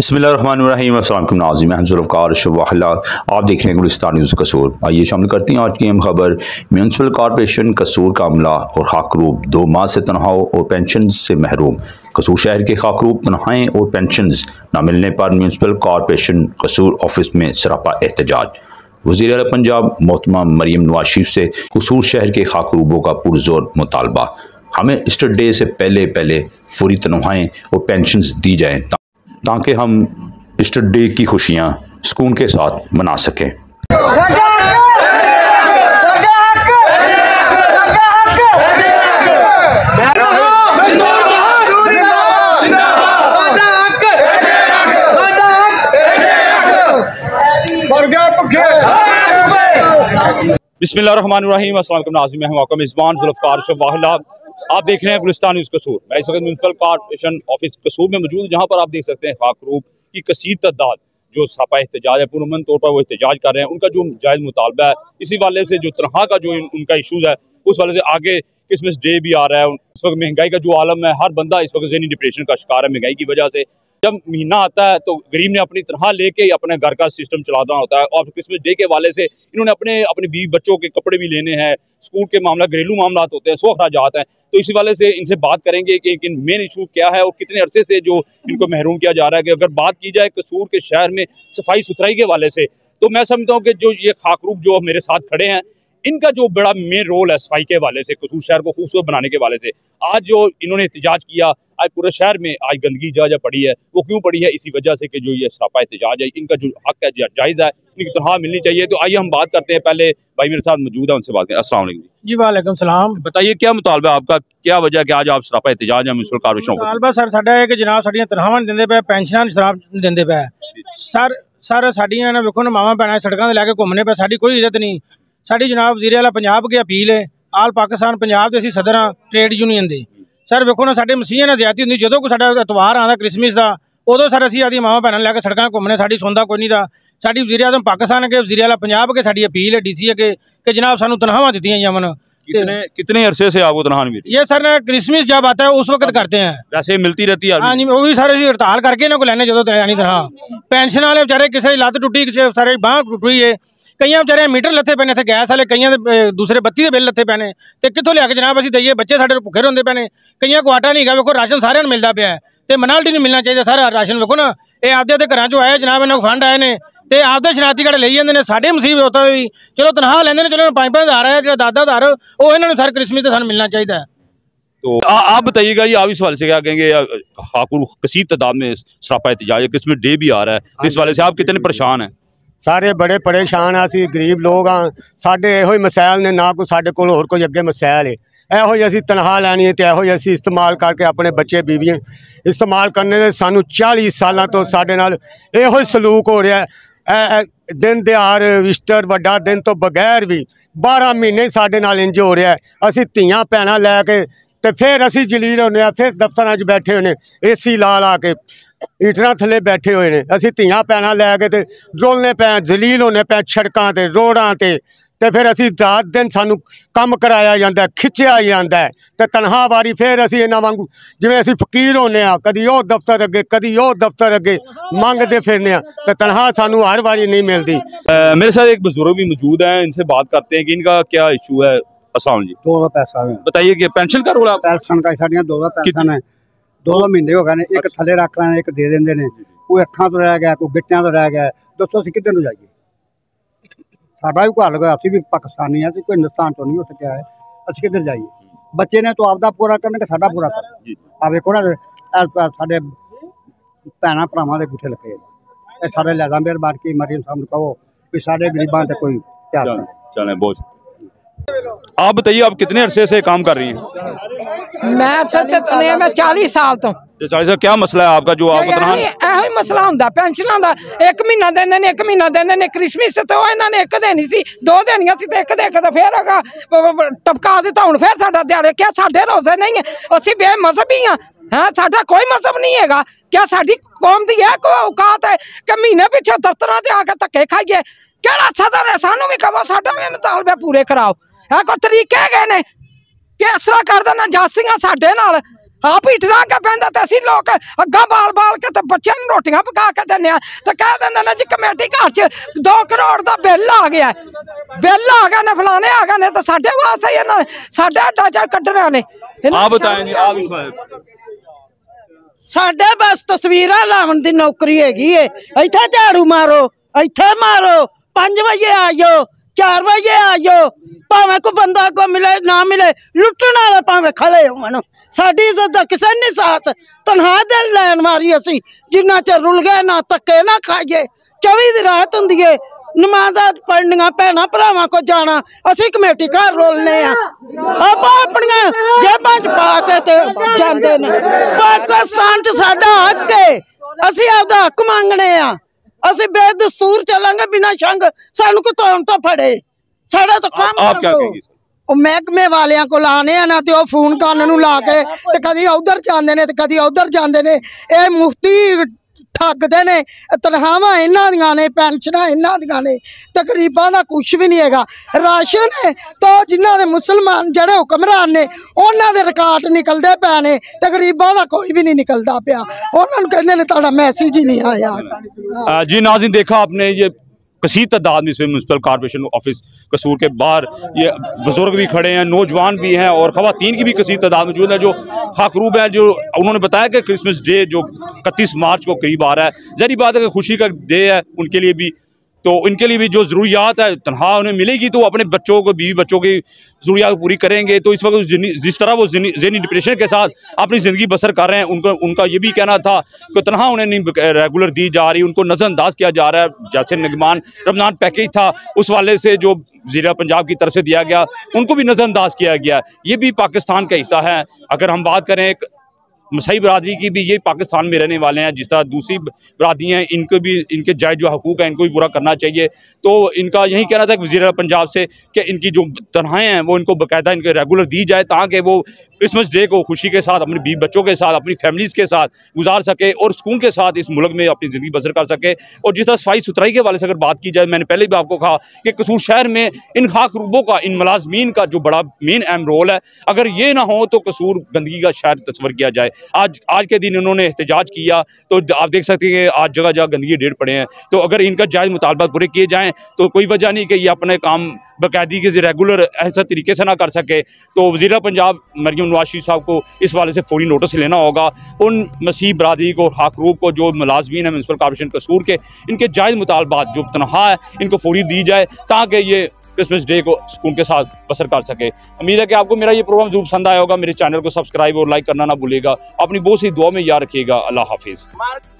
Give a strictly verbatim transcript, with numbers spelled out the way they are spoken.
बिस्मिल्लाहिर्रहमानिर्रहीम। अस्सलाम वालेकुम नाज़रीन, मैं ज़ुल्फ़िकार शवाहला, आप देख रहे हैं गुलिस्तान न्यूज़ कसूर। आइए शामिल करते हैं आज की अहम खबर। म्यूनसिपल कॉरपोरेशन कसूर का अमला और खाकरूब दो माह से तनख्वाहों और पेंशन से महरूम। कसूर शहर के खाकरूब तनख्वाहें और पेंशन न मिलने पर म्यूनसिपल कॉरपोरेशन कसूर ऑफिस में सरापा एहतजाज। वज़ीर आला पंजाब मोहतरमा मरीम नवाज शरीफ से कसूर शहर के खाकरूबों का पुरजोर मुतालबा, हमें ईस्टर डे से पहले पहले फौरी तनख्वाहें और पेंशन दी जाएँ ताकि हम ईस्टर डे की खुशियाँ सुकून के साथ मना सकें। बिस्मिल्लाहिर्रहमानिर्रहीम। अस्सलाम वालेकुम नाज़रीन, मैं हूं मेज़बान ज़ुल्फ़िकार शवाहला, आप देख रहे हैं गुलिस्तान न्यूज़ कसूर। मैं इस वक्त म्यूनसिपल कॉरपोरेशन ऑफिस कसूर में मौजूद, जहां पर आप देख सकते हैं खाकरूब की कसीर तादाद जो सरापा एहतजाज है, पुरअमन तौर पर वो एहतजाज कर रहे हैं। उनका जो जायज़ मुतालबा है, इसी वाले से जो तनख्वाह का जो उनका इशूज़ है, उस वाले से आगे क्रिसमस डे भी आ रहा है। इस वक्त महंगाई का जो आलम है, हर बंदा इस वक्त ज़हनी डिप्रेशन का शिकार है महंगाई की वजह से। जब महीना आता है तो गरीब ने अपनी तनख्वाह लेके ही अपने घर का सिस्टम चलाना होता है, और क्रिसमस डे के वाले से इन्होंने अपने अपने बीवी बच्चों के कपड़े भी लेने हैं, स्कूल के मामला घरेलू मामला होते हैं, सौ अखराजात हैं। तो इसी वाले से इनसे बात करेंगे कि, कि मेन इशू क्या है और कितने अरसे से जो इनको महरूम किया जा रहा है। कि अगर बात की जाए कसूर के शहर में सफाई सुथराई के वाले से, तो मैं समझता हूँ कि जो ये खाकरूब जो मेरे साथ खड़े हैं, इनका जो बड़ा मेन रोल है सफाई के वाले से, कसूर शहर को खूबसूरत बनाने के वाले से। आज जो इन्होंने एहतजाज किया, आज पूरे शहर में आज गंदगी जहाँ जहाँ पड़ी है, वो क्यों पड़ी है? इसी वजह से कि जो ये सरापा एहतजाज है, इनका जो हक है जायज़ है, इनकी तनख्वाह मिलनी चाहिए। तो आइए हम बात करते हैं, पहले भाई मेरे साथ मौजूद है, उनसे बात करें। अस्सलाम वालेकुम जी। वालेकुम सलाम। बताइए क्या मुतालबा आपका, क्या वजह कि आज आप सरापा एहतजाज है म्यूनसिपल कॉरपोरेशन? मुतालबा सर साडा है कि जनाब साडियां तनख्वाहां दिंदे पे, पेंशनां शराब दिंदे पे सर सर साडियां ना वेखो ना मावां भैणां सड़कां ते लैके घूमने पे, साडी कोई इज्जत नहीं। साडी जनाब वज़ीर आला पंजाब की अपील है, आल पाकिस्तान पंजाब के असीं सदर हाँ ट्रेड यूनियन दे। सर वेखो ना साडे मसीह नाल ज्यादती हुंदी, जदों कोई साडा इतवार आंदा क्रिसमस का, उदों सर असीं आदी मावां भैणां लैके सड़कां घूमने, साडी सुनदा कोई नहीं दा। साडी वज़ीर आज़म पाकिस्तान के, वज़ीर आला पंजाब के साडी अपील है डी सी के कि जनाब सानू तनख्वाहां दित्तियां जावन। कितने कितने अरसे से आपको तनख्वाह मिली? ये सर ना क्रिसमस जब आता है उस वक्त करते हैं, वैसे मिलती रहती है। हाँ जी, वो भी सारे हड़ताल करके ना को लैने जो लैनी तनख्वाह। पेंशन वाले बेचारे किसी की लत्त टुटी, किसी सारे बांह टुटी है, कई बेचारे मीटर लत्थे पैने थे, गैस वाले कई दूसरे बत्ती के बिल लत्थे पैने, तो कितों लिया के जनाब असीं दईए? बच्चे साडे भुखे रोंदे पैने, कई को आटा नहीं है। वेखो राशन सारे मिलता पाया है, तो मनाल्टी नहीं मिलना चाहिए सारा राशन। वेखो ना ये आपदे आपदे घरां चों आए जनाब, इन्होंने फंड आए ने ते आपदे शनाती कार्ड ले जाते हैं। साढ़े मुसीबत होता है, चलो तनख्वाह लेंदे ने, चलो पाँच पाँच हज़ार है, जो दस दस हज़ार वो इन्होंने सर क्रिसमस से सानू मिलना चाहिए। तो आ, आप बताइएगा, ये आप इस वाले से क्या कहेंगे? खाकुर कसीर तादाद में सरापा एहतजाज, क्रिसमस डे भी आ रहा है, इस वाले से आप कितने परेशान हैं? सारे बड़े परेशान आ, असीं गरीब लोग हाँ, साडे इहो ही मसैल ने, ना कोई साडे कोल होर कोई अगे मसैल है। इहो ही असीं तनख्वाह लैनी है, तो इहो ही असीं इस्तेमाल करके अपने बच्चे बीवियां इस्तेमाल करने दे। सानू चाली साल तो साडे नाल इहो ही सलूक हो रहा है। दिन दिहाड़ ईस्टर वड्डा दिन तो बगैर भी बारह महीने साडे नाल इंज हो रहा है। असीं धीआं भैणां लैके ते फिर असीं जलील होने, फिर दफ्तरां च बैठे होने, ए सी ला ला के हीटरां थल्ले बैठे हुए ने। असीं धीआं भैणां लैके ते डोलने पै, जलील होने पै सड़कां ते रोडां ते, ते फिर असीं रात दिन सानू कम कराया जाता है, खिच्चिया जाता है, तो तनख्वाह वारी फिर असीं इन्हां वांगू जिवें असीं फकीर होने आ, कदी ओह दफ्तर अगे कदी ओह दफ्तर अगे मंगते फिरने आ, तो तनख्वाह सानू हर बारी नहीं मिलती। मेरे साथ एक बुजुर्ग भी मौजूद हैं, इनसे बात करते हैं कि इनका क्या इशू है। अस्सलाम जी। दो दो पैसा है, बताइए कि पेंशन का रोल? पेंशन का साड़ियां दो दो पैसा है, दो दो महीने हो गए, एक थले रख लेने, एक दे देंगे ने, कोई अखां तो रह गया, कोई गिट्टियां तो रह गया। दसो असीं किधर नूं जाइए? साडा भी घर लगा, असीं भी पाकिस्तानी है, कोई हिंदुस्तान तो नहीं हो सकिया है, असीं किधर जाइए? बच्चे ने तो आपदा पूरा करने, साडा पूरा कर। आ वेखो ना साडे भैणां भरावां दे गुठे लगे, ये साडे लैदा मेहरबान की मरीम साहब कहो भी साडे गरीबां ते कोई ध्यान नहीं। चलें बहुत। आप बताइए, आप कितने अरसे से काम कर रही हैं? मैं सच मैं चालीस साल तो। चालीस साल क्या मसला है आपका जो आपको तनख्वाह? यही मसला होंदा पेंशनां दा, एक महीना देंदे ने, एक महीना देंदे ने। क्रिसमस तो इन्होंने एक देनी सी, दो देनियां सी ते एक दे के फिर टपका दिता। हुण फिर साडा दिहाड़े क्या साडे रोजे नहीं है? असीं बेमज़हबी हां, हाँ साडा कोई मजहब नहीं है। क्या साडी कौम दी है कोई औकात है कि महीने पिछे दफ्तरां ते आके धक्के खाइए? केड़ा सदर है? सानू भी कहो, साडा भी मुतालबे पूरे कराओ। है कोई तरीके गए ने कि इस तरह कर देना जासियां साडे नाल? आप हीटरां के पैंदा ते असीं लोग अग्गा बाल बाल के ते बच्चों नूं रोटियां पका के दिंदे आ ते कह दिंदे ने जी कमेटी घर च दो करोड़ दा बिल आ गया बिल आ गया ने फलाने आ गए ने ते साडे वास्ते ही इन्हां साडे हट्टा च कड्ढना ने। आप बताएं जी, आप इसमें साडे बस तस्वीरां लावन दी नौकरी हैगी है, इत्थे झाड़ू मारो इत्थे मारो, पांच बजे आइयो चार बजे आइयो, भावें को बंदा को मिले ना मिले लुटन वाले भावें खड़े होवन, साडी इज्जत दा किसे नहीं साथ। तनहा दिल लैन मारी असी जिन्ना चर रुल गए ना धक्के ना खाइए, चौबी दी रात हुंदी है नमाज़ां पढ़नियां भैणां भरावां को जाना, असी कमेटी घर रोलने आ आपां अपनियां जेबां च पा के ते जांदे ने। पाकिस्तान च साडा हक है, असी आपदा हक मंगने आ, असी बेदस्तूर चलांगे बिना शंग सानू को तौन तो फड़े साडा तो काम। आप क्या कहेंगे? महकमे वालियां को लाने ना तो फोन कान नूं ला के ते कदी उधर जांदे ने ते कदी उधर जांदे ने, ए मुफ्ती ठगदे ने, तनखावां इन्हां दियां ने, पेंशनां इन्हां दियां ने, तकरीबां दा कुछ भी नहीं हैगा। राशन है तो जिन्हां दे मुसलमान जड़े हुक्मरान ने उन्हां दे रिकॉर्ड निकलदे पे ने, तकरीबां दा कोई भी नहीं निकलदा पिया, उन्हां नूं कहंदे ने तुहाडा मैसेज ही नहीं आया। जी नाज़रीन, देखा आपने ये कसीर तादाद में इसमें म्यूनसिपल कॉर्पोरेशन ऑफिस कसूर के बाहर ये बुजुर्ग भी खड़े हैं, नौजवान भी हैं और ख़वातीन की भी कसीर तादाद मौजूद है जो खाकरूब है। जो उन्होंने बताया कि क्रिसमस डे जो इकतीस मार्च को करीब आ रहा है, ज़ाहिर बात है कि खुशी का डे है उनके लिए भी, तो इनके लिए भी जो ज़रूरियात है तनख्वाह उन्हें मिलेगी तो अपने बच्चों को बीवी बच्चों की ज़रूरियात पूरी करेंगे। तो इस वक्त जिस तरह वो ज़हनी डिप्रेशन के साथ अपनी ज़िंदगी बसर कर रहे हैं, उनका उनका ये भी कहना था कि तनख्वाह उन्हें नहीं रेगुलर दी जा रही, उनको नज़रअंदाज किया जा रहा है। जैसे निगमान रमज़ान पैकेज था उस वाले से जो ज़िला पंजाब की तरफ से दिया गया उनको भी नज़रअंदाज किया गया, ये भी पाकिस्तान का हिस्सा है। अगर हम बात करें एक मसाई बरादरी की भी, ये पाकिस्तान में रहने वाले हैं, जिस तरह दूसरी बरादरी हैं इनको भी इनके जायज़ जो हकूक़ हैं इनको भी पूरा करना चाहिए। तो इनका यही कहना था कि वज़ीर पंजाब से कि इनकी जो तनख्वाहें हैं वो इनको बाकायदा इनके रेगुलर दी जाए ताकि वो क्रिसमस डे को खुशी के साथ अपने बीवी बच्चों के साथ अपनी फैमिलीज़ के साथ गुजार सके और सुकून के साथ इस मुल्क में अपनी ज़िंदगी बसर कर सके। और जिस तरह सफाई सुथराई के वाले से अगर बात की जाए, मैंने पहले भी आपको कहा कि कसूर शहर में इन खाकरूबों का, इन मुलाजमीन का जो बड़ा मेन अहम रोल है, अगर ये ना हो तो कसूर गंदगी का शहर तस्वर किया जाए। आज आज के दिन इन्होंने एहतजाज किया तो आप देख सकते हैं आज जगह जगह गंदगी ढेर पड़े हैं। तो अगर इनका जायज़ मुतालबात पूरे किए जाएँ तो कोई वजह नहीं कि ये अपने काम बाकायदगी के रेगुलर ऐसा तरीके से ना कर सके। तो वज़ीर पंजाब मरियम नवाज शरीफ साहब को इस वाले से फौरी नोटिस लेना होगा। उन मसीह बरादरी को, खाकरूब को, जो मुलाजमीन है म्यूनसिपल कॉर्पोरेशन कसूर के, इनके जायज़ मुतालबात जो तनख्वाह है इनको फौरी दी जाए ताकि ये क्रिसमस डे को सुकून के साथ बसर कर सके। उम्मीद है कि आपको मेरा ये प्रोग्राम जरूर पसंद आया होगा। मेरे चैनल को सब्सक्राइब और लाइक करना ना भूलिएगा। अपनी बहुत सी दुआ में याद रखिएगा। अल्लाह हाफिज़।